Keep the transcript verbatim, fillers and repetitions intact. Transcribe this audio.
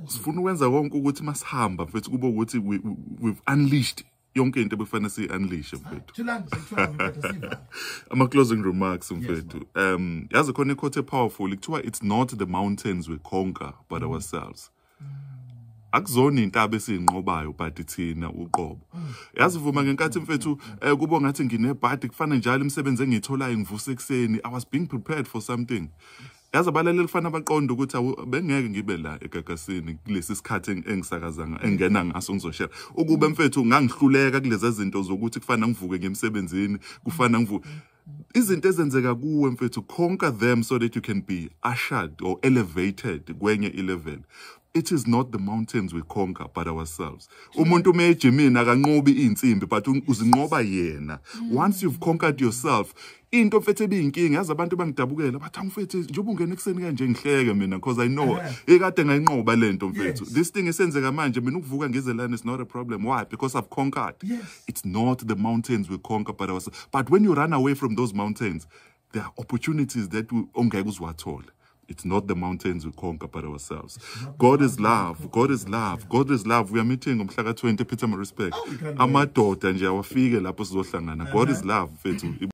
sifuna ukwenza konke ukuthi masihamba mfethu kube ukuthi we've unleashed yonke into ebefana si-unleash mfethu. Ama-closing remarks mfethu. Um, yazi khona i-quote powerful kuthiwa it's not the mountains we conquer but mm. ourselves. Akuzona intaba esiyinqobayo but thina uqobo. Yazi vuma ngenkathi mfethu kubo ngathi nginebhadi kufana njalo imisebenzi engiyitholayo ngivusa ekseni. I was being prepared for something. Yazi abalaleli fana baqonda ukuthi bengeke ngibe la egagasini kulesi sikhathi engisakazanga engena ngaso ngizoshare ukube mfethu ngangihluleka kulezi zinto zokuthi kufana ngivuke ngemsebenzini kufana ngivuke izinto ezenzeka kuwe mfethu conquer them so that you can be ushered or elevated kwenye level. It is not the mountains we conquer but ourselves. Umuntu uma ejimini akanqobi insimbi but uzinqoba yena. Once you've conquered yourself, into mfethu ebiyinkinga yazi abantu bangidabukela bathi angifethu njengoba ungena ekseni kanje ngihleke mina because I know ekade ngayinqoba lento mfethu. This thing esenzeka manje mina ukuvuka ngizelana is not a problem. Why? Because I've conquered. Yes. It's not the mountains we conquer but ourselves. But when you run away from those mountains, there are opportunities that we ongeke uzwathola. It's not the mountains we conquer but ourselves. God is love. God is love. God is love. We are meeting on Mhlaka twenty Peter Respect. Amadoda nje awafike lapho sizohlangana. God is love mfethu.